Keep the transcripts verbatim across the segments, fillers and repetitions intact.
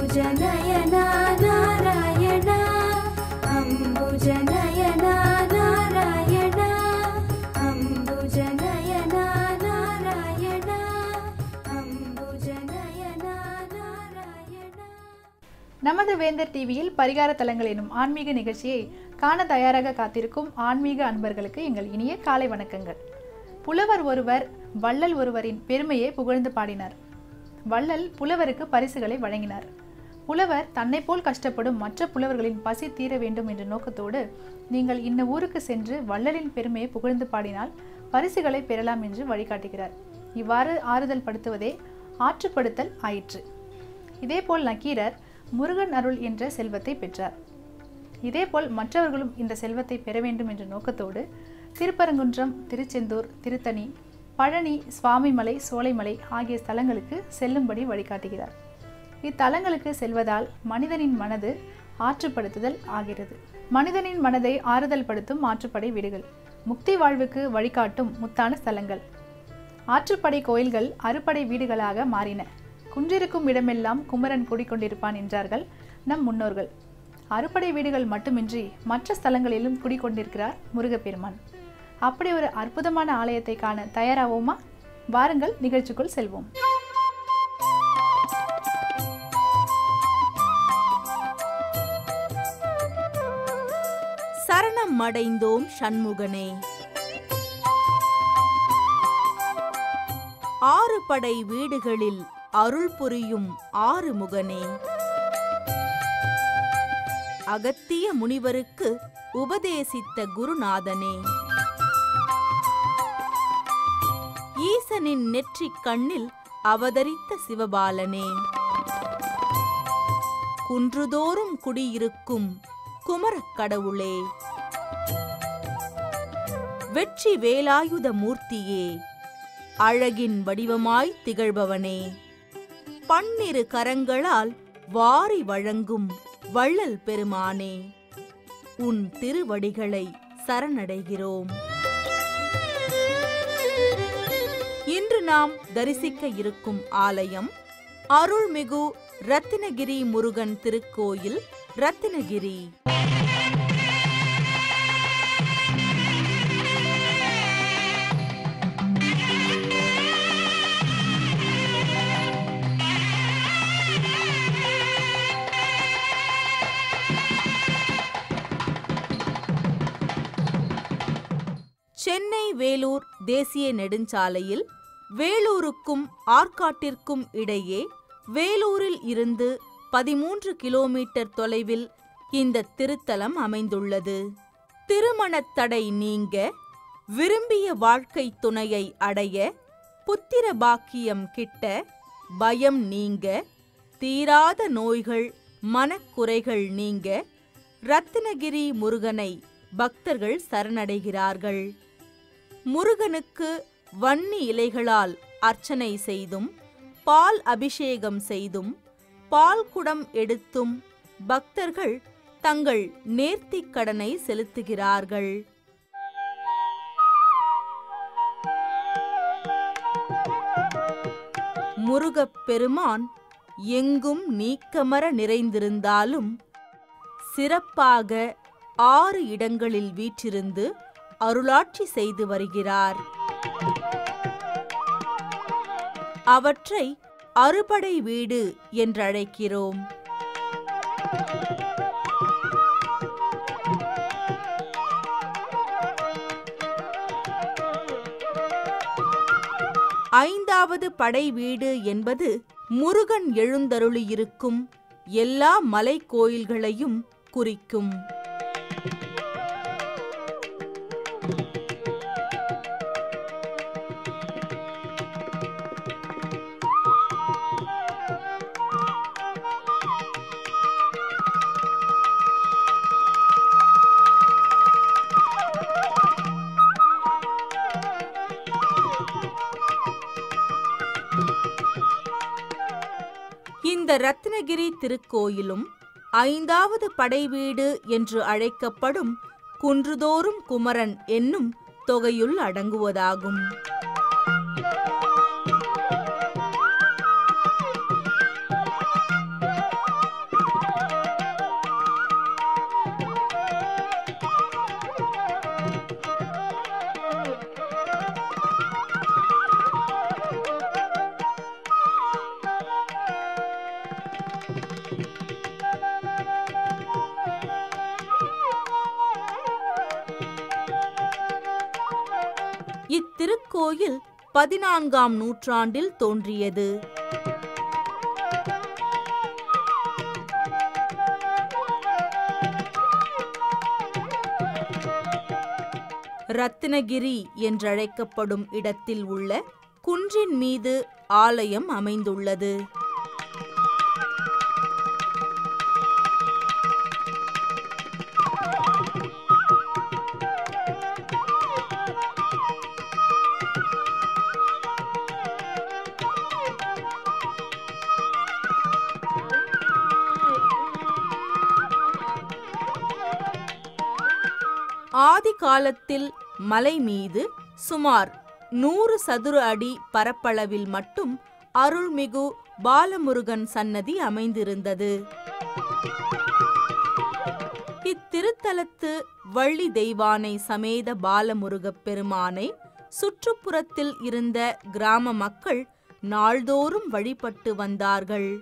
அம்புஜநயனா நாராயணா அம்புஜநயனா நாராயணா அம்புஜநயனா நாராயணா அம்புஜநயனா நாராயணா. நமது வேந்தர் டிவியில் பரிகார தலங்கள் எனும் ஆன்மீக நிகழ்ச்சியை காண தயாராக காத்திருக்கும் ஆன்மீக அன்பர்களுக்கு எங்கள் இனிய காலை வணக்கங்கள். புலவர் ஒருவர் வள்ளல் ஒருவரின் பெருமையை புகழ்ந்து பாடினார். வள்ளல் புலவருக்கு பரிசுகளை வழங்கினார். புலவர் தன்னை போல் கஷ்டப்படும் மற்ற புலவர்களின் பசி தீர வேண்டும் என்ற நோக்கத்தோடு, நீங்கள் இன்ன ஊருக்கு சென்று வள்ளலின் பெருமையை புகழ்ந்து பாடினால் பரிசுகளை பெறலாம் என்று வழிகாட்டுகிறார். இவ்வாறு ஆறுதல் படுத்துவதே ஆற்றுப்படுத்தல் ஆயிற்று. இதேபோல் நக்கீரர் முருகன் அருள் என்ற செல்வத்தை பெற்றார். இதேபோல் மற்றவர்களும் இந்த செல்வத்தை பெற வேண்டும் என்ற நோக்கத்தோடு திருப்பரங்குன்றம், திருச்செந்தூர், திருத்தணி, பழனி, சுவாமிமலை, சோலைமலை ஆகிய ஸ்தலங்களுக்கு செல்லும்படி வழிகாட்டுகிறார். இத்தலங்களுக்கு செல்வதால் மனிதனின் மனது ஆற்றுப்படுத்துதல் ஆகிறது. மனிதனின் மனதை ஆறுதல் படுத்தும் ஆற்றுப்படை வீடுகள், முக்தி வாழ்வுக்கு வழிகாட்டும் முத்தான ஸ்தலங்கள். ஆற்றுப்படை கோயில்கள் அறுபடை வீடுகளாக மாறின. குன்றிருக்கும் இடமெல்லாம் குமரன் குடிக்கொண்டிருப்பான் என்றார்கள் நம் முன்னோர்கள். அறுபடை வீடுகள் மட்டுமின்றி மற்ற ஸ்தலங்களிலும் குடிக்கொண்டிருக்கிறார் முருகப்பெருமான். அப்படி ஒரு அற்புதமான ஆலயத்தை காண தயாராவோமா? வாருங்கள், நிகழ்ச்சிக்குள் செல்வோம். சரணம் அடைந்தோம் சண்முகனே. ஆறு படை வீடுகளில் அருள் புரியும் ஆறுமுகனே. அகத்திய முனிவருக்கு உபதேசித்த குருநாதனே. ஈசனின் நெற்றிக் கண்ணில் அவதரித்த சிவபாலனே. குன்றுதோறும் குடியிருக்கும் குமரக் கடவுளே. வெற்றி வேலாயுத மூர்த்தியே, அழகின் வடிவமாய் திகழ்பவனே. பன்னிரு கரங்களால் வாரி வழங்கும் வள்ளல் பெருமானே, உன் திருவடிகளை சரணடைகிறோம். இன்று நாம் தரிசிக்க இருக்கும் ஆலயம் அருள்மிகு ரத்னகிரி முருகன் திருக்கோயில், ரத்னகிரி. சென்னை வேலூர் தேசிய நெடுஞ்சாலையில் வேலூருக்கும் ஆற்காட்டிற்கும் இடையே வேலூரில் இருந்து பதிமூன்று கிலோமீட்டர் தொலைவில் இந்த திருத்தலம் அமைந்துள்ளது. திருமணத் தடை நீங்க, விரும்பிய வாழ்க்கை துணையை அடைய, புத்திர பாக்கியம் கிட்ட, பயம் நீங்க, தீராத நோய்கள் மனக்குறைகள் நீங்க ரத்னகிரி முருகனை பக்தர்கள் சரணடைகிறார்கள். முருகனுக்கு வன்னி இலைகளால் அர்ச்சனை செய்தும், பால் அபிஷேகம் செய்தும், பால் குடம் எடுத்தும் பக்தர்கள் தங்கள் நேர்த்திக் கடனை செலுத்துகிறார்கள். முருகப் பெருமான் எங்கும் நீக்கமர நிறைந்திருந்தாலும் சிறப்பாக ஆறு இடங்களில் வீற்றிருந்து அருளாட்சி செய்து வருகிறார். அவற்றை அறுபடை வீடு என்றழைக்கிறோம். ஐந்தாவது படை வீடு என்பது முருகன் எழுந்தருளியிருக்கும் எல்லா மலை கோயில்களையும் குறிக்கும். இந்த ரத்னகிரி திருக்கோயிலும் ஐந்தாவது படைவீடு என்று அழைக்கப்படும் குன்றுதோறும் குமரன் என்னும் தொகையுள் அடங்குவதாகும். இக்கோயில் பதினான்காம் நூற்றாண்டில் தோன்றியது. ரத்னகிரி என்றழைக்கப்படும் இடத்தில் உள்ள குன்றின் மீது ஆலயம் அமைந்துள்ளது. ஆதி காலத்தில் மலை மீது சுமார் நூறு சதுர அடி பரப்பளவில் மட்டும் அருள்மிகு பாலமுருகன் சன்னதி அமைந்திருந்தது. இத்திருத்தலத்து வள்ளி தெய்வானை சமேத பாலமுருகப் பெருமானை சுற்றுப்புறத்தில் இருந்த கிராம மக்கள் நாள்தோறும் வழிபட்டு வந்தார்கள்.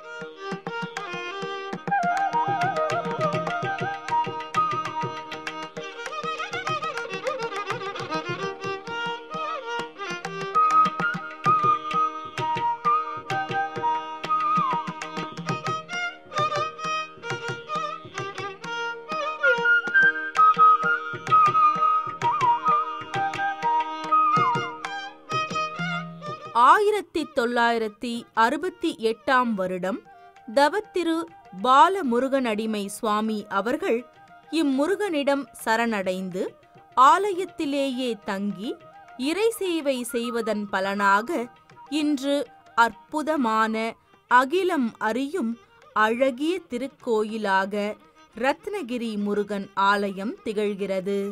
ஆயிரத்தி தொள்ளாயிரத்தி அறுபத்தி எட்டாம் வருடம் தவத்திரு பாலமுருகனடிமை சுவாமி அவர்கள் இம்முருகனிடம் சரணடைந்து ஆலயத்திலேயே தங்கி இறை சேவை செய்வதன் பலனாக இன்று அற்புதமான அகிலம் அறியும் அழகிய திருக்கோயிலாக ரத்னகிரி முருகன் ஆலயம் திகழ்கிறது.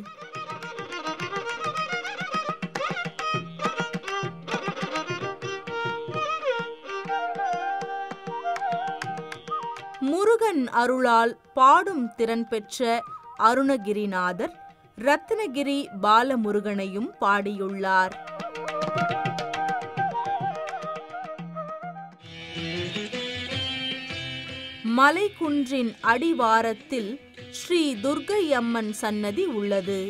முருகன் அருளால் பாடும் திறன் பெற்ற அருணகிரிநாதர் ரத்னகிரி பாலமுருகனையும் பாடியுள்ளார். மலைக்குன்றின் அடிவாரத்தில் ஸ்ரீ துர்க்கை அம்மன் சன்னதி உள்ளது.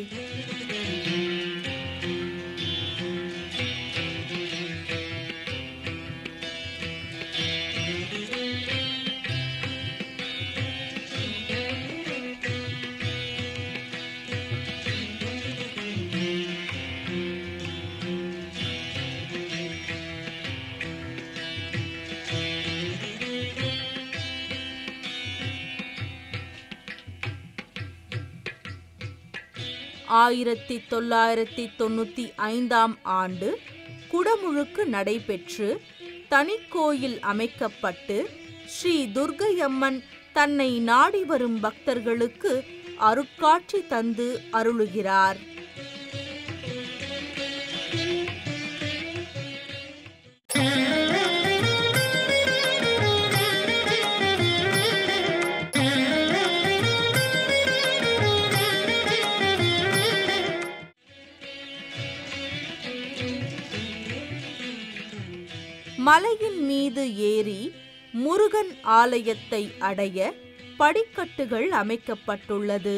ஆயிரத்தி தொள்ளாயிரத்தி தொண்ணூத்தி ஐந்தாம் ஆண்டு குடமுழுக்கு நடைபெற்று தனிக்கோயில் அமைக்கப்பட்டு ஸ்ரீ துர்க்கையம்மன் தன்னை நாடி வரும் பக்தர்களுக்கு அருட்காட்சி தந்து அருளுகிறார். மலையின் மீது ஏறி முருகன் ஆலயத்தை அடைய படிக்கட்டுகள் அமைக்கப்பட்டுள்ளது.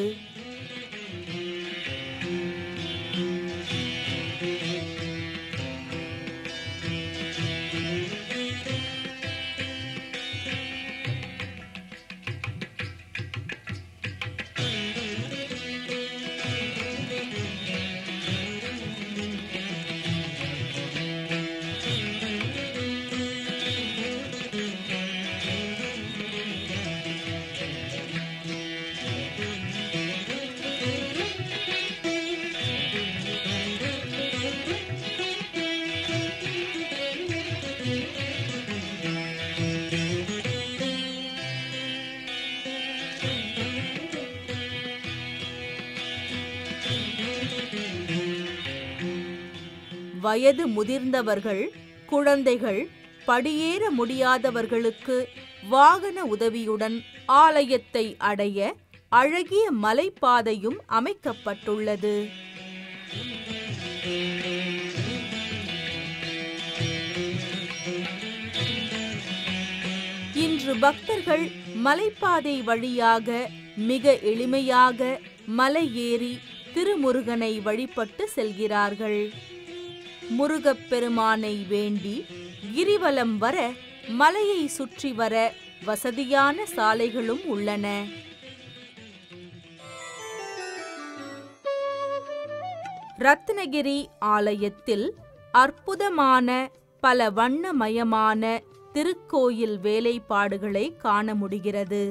வயது முதிர்ந்தவர்கள், குழந்தைகள், படியேற முடியாதவர்களுக்கு வாகன உதவியுடன் ஆலயத்தை அடைய அழகிய மலைப்பாதையும் அமைக்கப்பட்டுள்ளது. இன்று பக்தர்கள் மலைப்பாதை வழியாக மிக எளிமையாக மலை ஏறி திருமுருகனை வழிபட்டு செல்கிறார்கள். முருகப்பெருமானை வேண்டி கிரிவலம் வர, மலையை சுற்றி வர வசதியான சாலைகளும் உள்ளன. ரத்னகிரி ஆலயத்தில் அற்புதமான பல வண்ணமயமான திருக்கோயில் வேலைப்பாடுகளை காண முடிகிறது.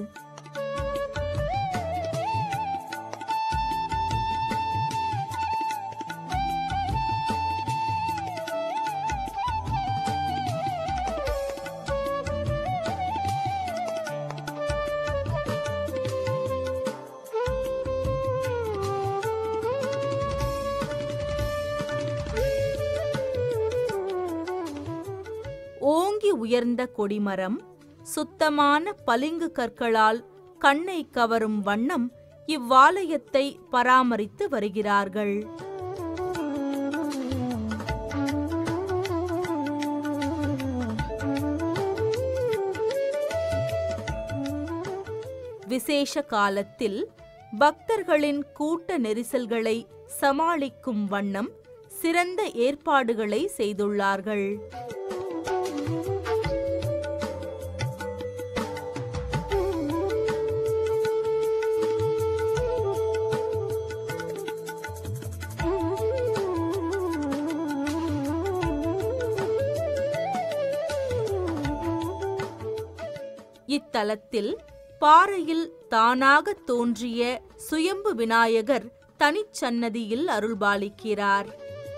ஓங்கி உயர்ந்த கொடிமரம், சுத்தமான பளிங்கு கற்களால் கண்ணை கவரும் வண்ணம் இவ்வாலயத்தை பராமரித்து வருகிறார்கள். விசேஷ காலத்தில் பக்தர்களின் கூட்ட நெரிசல்களை சமாளிக்கும் வண்ணம் சிறந்த ஏற்பாடுகளை செய்துள்ளார்கள். இத்தலத்தில் பாறையில் தானாக தோன்றிய சுயம்பு விநாயகர் தனிச்சன்னதியில் அருள்பாலிக்கிறார்.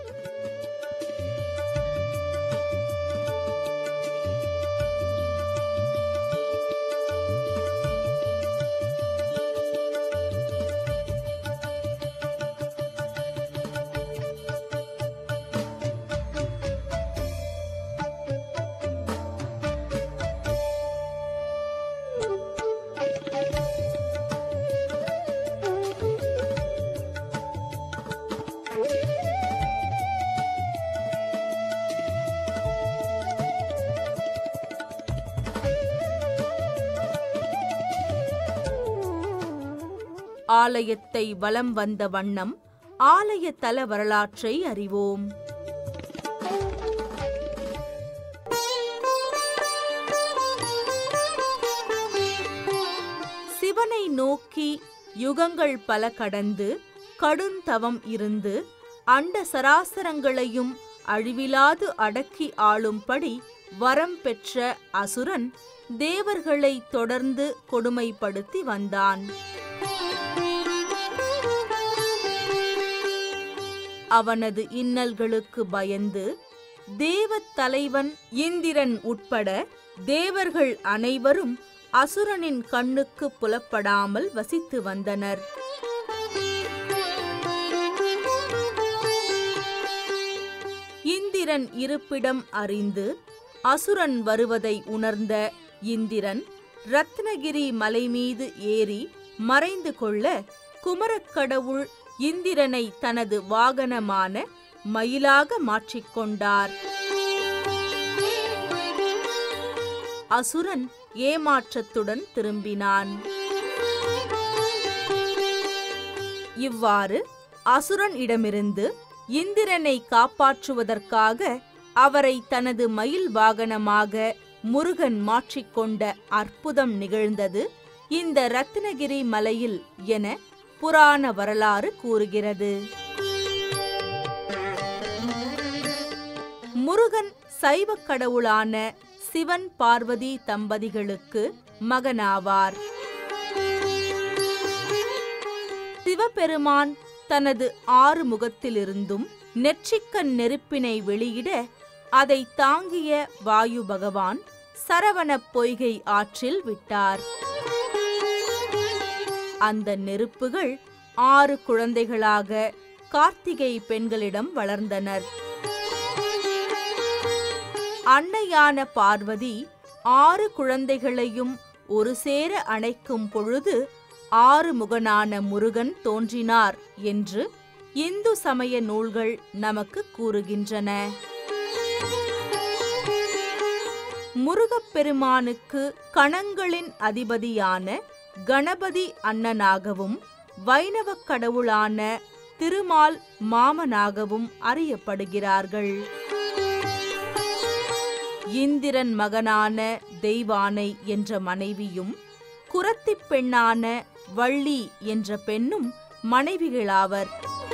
ஆலயத்தை வலம் வந்த வண்ணம் ஆலய தல வரலாற்றை அறிவோம். சிவனை நோக்கி யுகங்கள் பல கடந்து கடுந்தவம் இருந்து அண்ட சராசரங்களையும் அழிவிலாது அடக்கி ஆளும்படி வரம் பெற்ற அசுரன் தேவர்களை தொடர்ந்து கொடுமைப்படுத்தி வந்தான். அவனது இன்னல்களுக்கு பயந்து தேவத் தலைவன் இந்திரன் உட்பட தேவர்கள் அனைவரும் அசுரனின் கண்ணுக்கு புலப்படாமல் வசித்து வந்தனர். இந்திரன் இருப்பிடம் அறிந்து அசுரன் வருவதை உணர்ந்த இந்திரன் ரத்னகிரி மலை மீது ஏறி மறைந்து கொள்ள குமரக்கடவுள் இந்திரனை தனது வாகனமான மயிலாக மாற்றிக்கொண்டார். அசுரன் ஏமாற்றத்துடன் திரும்பினான். இவ்வாறு அசுரன் இடமிருந்து இந்திரனை காப்பாற்றுவதற்காக அவரை தனது மயில் வாகனமாக முருகன் மாற்றிக்கொண்ட அற்புதம் நிகழ்ந்தது இந்த ரத்னகிரி மலையில் என புராண வரலாறு கூறுகிறது. முருகன் சைவ கடவுளான சிவன் பார்வதி தம்பதிகளுக்கு மகனாவார். சிவபெருமான் தனது ஆறு முகத்திலிருந்தும் நெற்றிக்கண் நெருப்பினை வெளியிட அதை தாங்கிய வாயு பகவான் சரவணப் பொய்கை ஆற்றில் விட்டார். அந்த நெருப்புகள் ஆறு குழந்தைகளாக கார்த்திகை பெண்களிடம் வளர்ந்தனர். அன்னையான பார்வதி ஆறு குழந்தைகளையும் ஒரு சேர அணைக்கும் பொழுது ஆறு முகனான முருகன் தோன்றினார் என்று இந்து சமய நூல்கள் நமக்கு கூறுகின்றன. முருகப்பெருமானுக்கு கணங்களின் அதிபதியான கணபதி அண்ணனாகவும் வைணவக் கடவுளான திருமால் மாமனாகவும் அறியப்படுகிறார்கள். இந்திரன் மகனான தெய்வானை என்ற மனைவியும் குரத்திப் பெண்ணான வள்ளி என்ற பெண்ணும் மனைவிகளாவர்.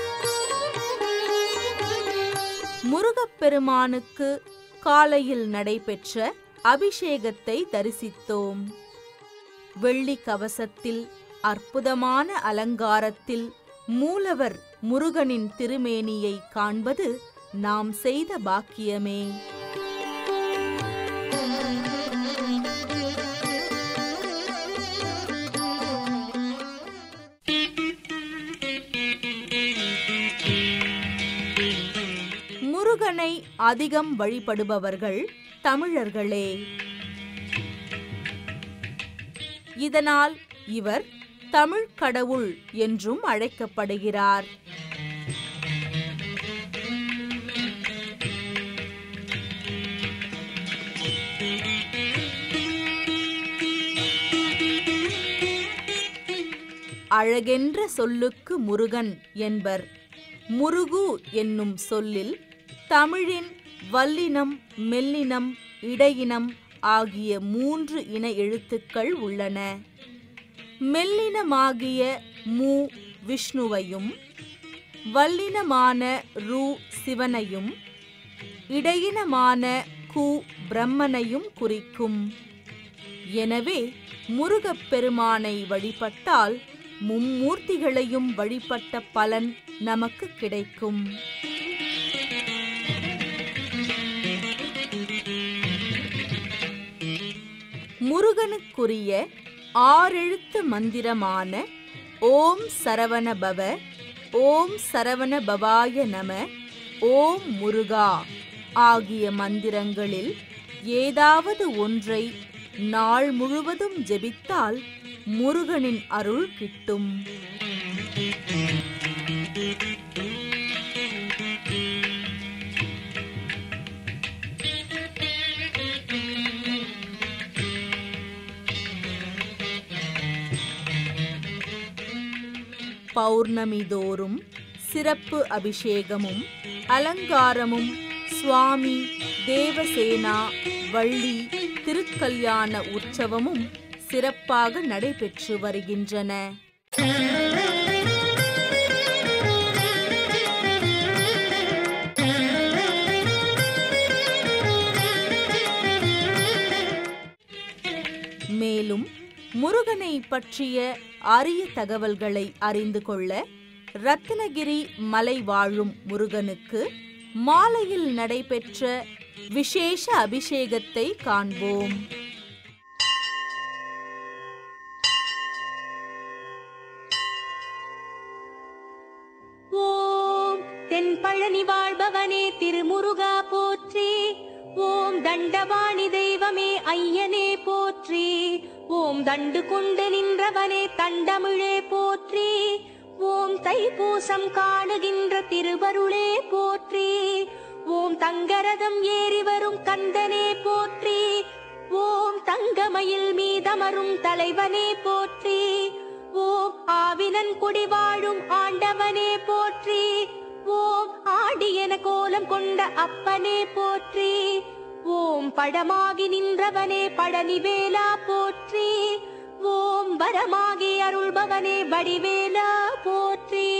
முருகப்பெருமானுக்கு காலையில் நடைபெற்ற அபிஷேகத்தை தரிசித்தோம். வெள்ளி கவசத்தில் அற்புதமான அலங்காரத்தில் மூலவர் முருகனின் திருமேனியை காண்பது நாம் செய்த பாக்கியமே. முருகனை அதிகம் வழிபடுபவர்கள் தமிழர்களே. இதனால் இவர் தமிழ் கடவுள் என்றும் அழைக்கப்படுகிறார். அழகென்ற சொல்லுக்கு முருகன் என்பர். முருகு என்னும் சொல்லில் தமிழின் வல்லினம், மெல்லினம், இடையினம் ஆகிய மூன்று இன எழுத்துக்கள் உள்ளன. மெல்லினமாகிய மு விஷ்ணுவையும், வல்லினமான ரு சிவனையும், இடையினமான கு பிரம்மனையும் குறிக்கும். எனவே முருகப்பெருமானை வழிபட்டால் மும்மூர்த்திகளையும் வழிபட்ட பலன் நமக்கு கிடைக்கும். முருகனுக்குரிய ஆறெழுத்து மந்திரமான ஓம் சரவண பவ, ஓம் சரவண பவாய நம, ஓம் முருகா ஆகிய மந்திரங்களில் ஏதாவது ஒன்றை நாள் முழுவதும் ஜெபித்தால் முருகனின் அருள் கிட்டும். பௌர்ணமி தோறும் சிறப்பு அபிஷேகமும் அலங்காரமும் சுவாமி தேவசேனா வள்ளி திருக்கல்யாண உற்சவமும் சிறப்பாக நடைபெற்று வருகின்றன. மேலும் முருகனை பற்றிய அரிய தகவல்களை அறிந்து கொள்ள ரத்னகிரி மலை வாழும் முருகனுக்கு மாலையில் நடைபெற்ற விசேஷ அபிஷேகத்தை காண்போம். ஓம் தென்பழனி வாழ்பவனே திருமுருகா போற்றி. ஓம் தண்டவாணி தெய்வமே ஐயனே போற்றி. ஓம் தண்டு கொண்டு நின்றவனே தண்டமிழே போற்றி. ஓம் தைப்பூசம் காணுகின்ற திருவருளே போற்றி. ஓம் தங்கரதம் ஏறி வரும் கந்தனே போற்றி. ஓம் தங்கமயில் மீதமரும் தலைவனே போற்றி. ஓம் ஆவினன் குடி வாழும் ஆண்டவனே போற்றி. ஓம் ஆடியன கோலம் கொண்ட அப்பனே போற்றி. ஓம் படமாகி நின்றவனே பழனிவேலா போற்றி. ஓம் வரமாகி அருள்பவனே வடிவேலா போற்றி.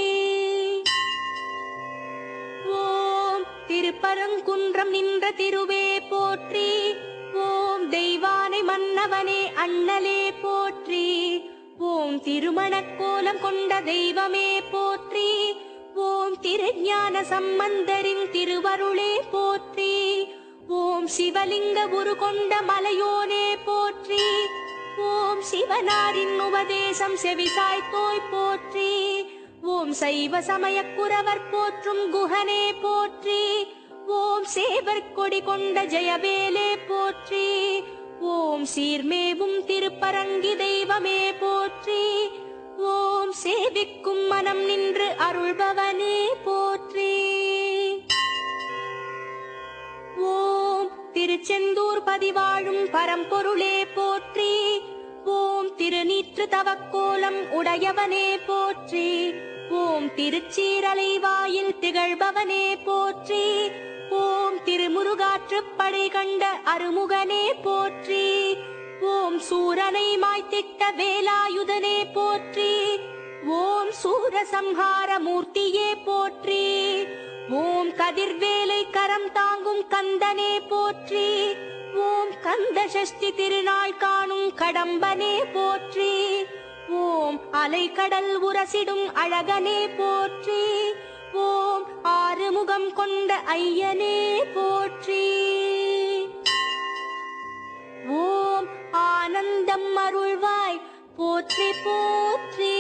ஓம் திருப்பரங்குன்றம் நின்ற திருவே போற்றி. ஓம் தெய்வானை மன்னவனே அண்ணலே போற்றி. ஓம் திருமணக் கோலம் கொண்ட தெய்வமே போற்றி. ஓம் திருஞான சம்பந்தரின் திருவருளே போற்றி. ஓம் சிவலிங்க உரு கொண்ட மலையோனே போற்றி. ஓம் சிவனாரின் உபதேசம் செவிசாய்த்தோய் போற்றி. ஓம் சைவ சமயக் குரவர் போற்றும் குஹனே போற்றி. ஓம் சேவர் கொடி கொண்ட ஜெயவேலே போற்றி. ஓம் சீர்மேவும் திருப்பரங்கி தெய்வமே போற்றி. ஓம் சேவிக்கும் மனம் நின்று அருள்பவனே போற்றி. ஓம் திருச்செந்தூர் பதிவாழும் பரம்பொருளே போற்றி. ஓம் திருநீற்று தவக்கோலம் உடையவனே போற்றி. ஓம் திருச்சீரலை வாயில் திகழ்பவனே போற்றி. ஓம் திருமுருகாற்றுப்படை கண்ட அருமுகனே போற்றி. ஓம் சூரனை மாய்த்திட்ட வேலாயுதனே போற்றி. ஓம் சூரசம்ஹார மூர்த்தியே போற்றி. ஓம் கதிர்வேலை கரம் தாங்கும் கந்தனே போற்றி. ஓம் கந்த சஷ்டி திருநாள் காணும் கடம்பனே போற்றி. ஓம் அலைக்கடல் உரசிடும் அழகனே போற்றி. ஓம் ஆறுமுகம் கொண்ட ஐயனே போற்றி. ஓம் ஆனந்தம் அருள்வாய் போற்றி போற்றி.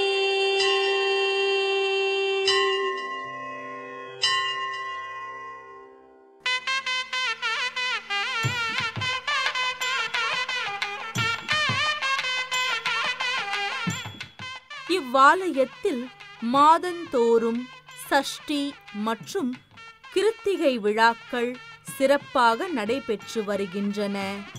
இவ்வாலயத்தில் மாதந்தோறும் சஷ்டி மற்றும் கிருத்திகை விழாக்கள் சிறப்பாக நடைபெற்று வருகின்றன.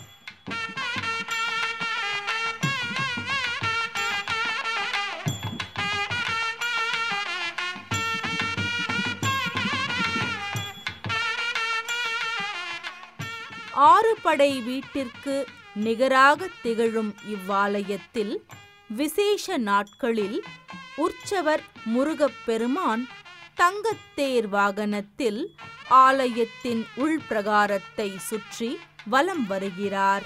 ஆறு படை வீட்டிற்கு நிகராக திகழும் இவ்வாலயத்தில் விசேஷ நாட்களில் உற்சவர் முருகப்பெருமான் தங்கத்தேர் வாகனத்தில் ஆலயத்தின் உள்பிரகாரத்தை சுற்றி வலம் வருகிறார்.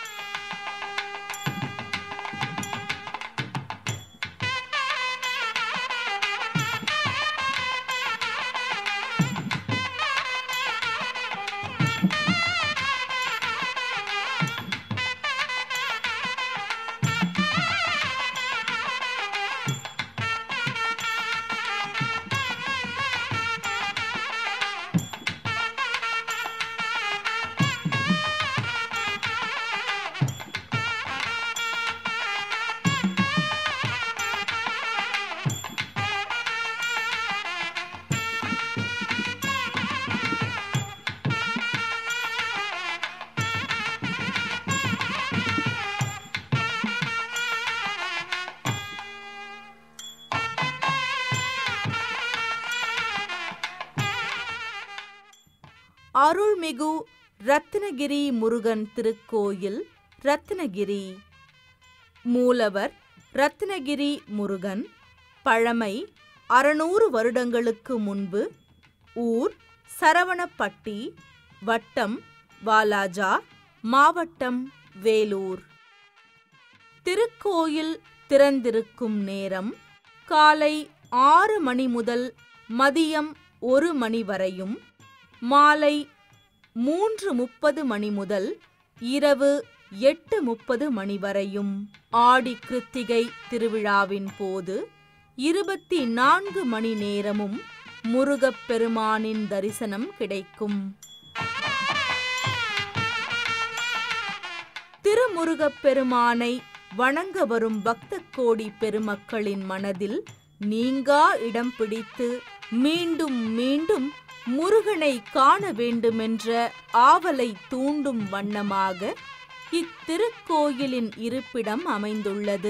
அருள்மிகு ரத்னகிரி முருகன் திருக்கோயில் ரத்னகிரி. மூலவர் ரத்னகிரி முருகன். பழமை அறுநூறு வருடங்களுக்கு முன்பு. ஊர் சரவணப்பட்டி. வட்டம் வாலாஜா. மாவட்டம் வேலூர். திருக்கோயில் திறந்திருக்கும் நேரம் காலை ஆறு மணி முதல் மதியம் ஒரு மணி வரையும், மாலை மூன்று முப்பது மணி முதல் இரவு எட்டு முப்பது மணி வரையும். ஆடி கிருத்திகை திருவிழாவின் போது இருபத்தி நான்கு மணி நேரமும் முருகப்பெருமானின் தரிசனம் கிடைக்கும். திருமுருகப்பெருமானை வணங்க வரும் பக்த கோடி பெருமக்களின் மனதில் நீங்கா இடம் பிடித்து மீண்டும் மீண்டும் முருகனை காண வேண்டுமென்ற ஆவலை தூண்டும் வண்ணமாக இத்திருக்கோயிலின் இருப்பிடம் அமைந்துள்ளது.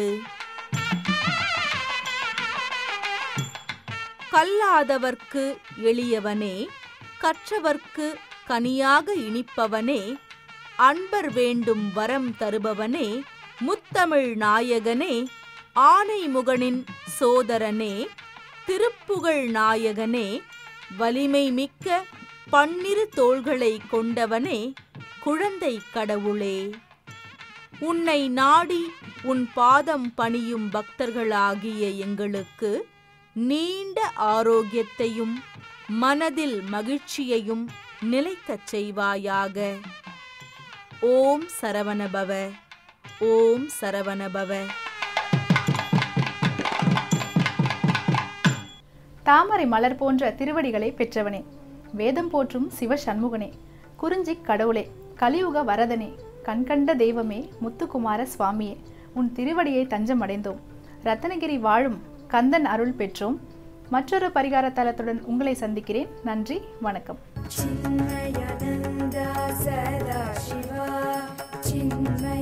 கல்லாதவர்க்கு எளியவனே, கற்றவர்க்கு கனியாக இனிப்பவனே, அன்பர் வேண்டும் வரம் தருபவனே, முத்தமிழ் நாயகனே, ஆனைமுகனின் சோதரனே, திருப்புகழ் நாயகனே, வலிமை மிக்க பன்னிரு தோள்களை கொண்டவனே, குழந்தை கடவுளே, உன்னை நாடி உன் பாதம் பணியும் பக்தர்களாகிய எங்களுக்கு நீண்ட ஆரோக்கியத்தையும் மனதில் மகிழ்ச்சியையும் நிலைக்கச் செய்வாயாக. ஓம் சரவணபவ. ஓம் சரவணபவ. தாமரை மலர் போன்ற திருவடிகளை பெற்றவனே, வேதம் போற்றும் சிவ சண்முகனே, குறிஞ்சி கடவுளே, கலியுக வரதனே, கண்கண்ட தெய்வமே, முத்துக்குமார சுவாமியே, உன் திருவடியை தஞ்சம் அடைந்தோம். ரத்னகிரி வாழும் கந்தன் அருள் பெற்றோம். மற்றொரு பரிகார தலத்துடன் உங்களை சந்திக்கிறேன். நன்றி, வணக்கம். चिन्मयानन्दा सदा शिवा चिन्मय